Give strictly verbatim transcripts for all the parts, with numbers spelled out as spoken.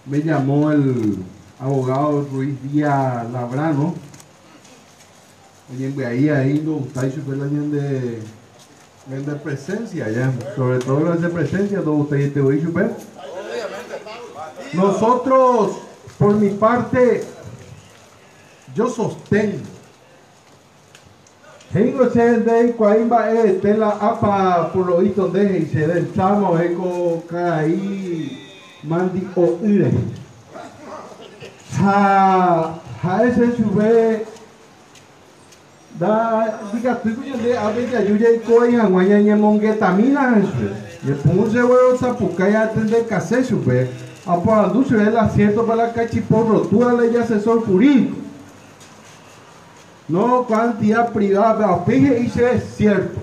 me llamó el abogado Ruiz Díaz Labrano. Oye, ahí, ahí, no, está ahí super de, de presencia ya, sobre todo las de presencia, todo usted te voy a super. Nosotros, por mi parte, yo sostengo. Tengo se de cuaimba e tela apa por lo visto de y se del chamo eco caí mandi o ire. Ha ha ese chube da diga tu de a veces ayuda y coya guaya y mongetamina le puse huevo zapucaya atender case chube a por dulce el acierto para la cachiporro tú le ya asesor jurídico. No cantidad privada, fíjese y se es cierto.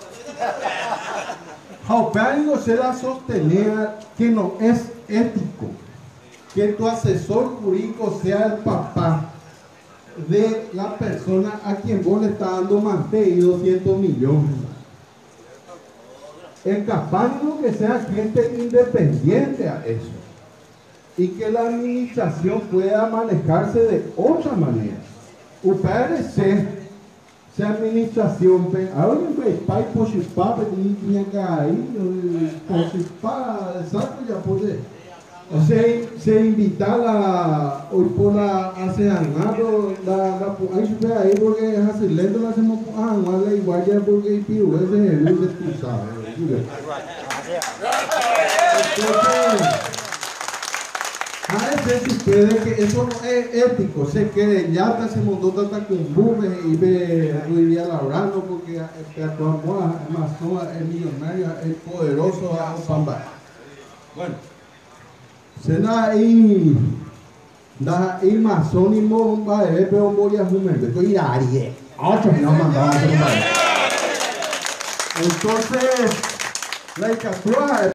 Jaupánico será sostener que no es ético que tu asesor jurídico sea el papá de la persona a quien vos le estás dando más de doscientos millones. El capánico que sea gente independiente a eso y que la administración pueda manejarse de otra manera. O P R C, se a administração, ahora me pai participar de minha aí, participar, sabe já pode, se se invitar a hoy por la hace ganado la la aí se aí porque hace lento la hacemos ah no la igual ya porque piru ese es el tú sabes, a veces sucede que eso no es ético, sé que ya se montó tanta cumbume y ve Ruidía Labrano porque actuamos Amazon es millonario, es poderoso a Pamba. Bueno, se da ahí, da ahí masónimo va a ver, pero voy a fumar, estoy irarie, ocho no mandaba a hacer un baile. Entonces, la captura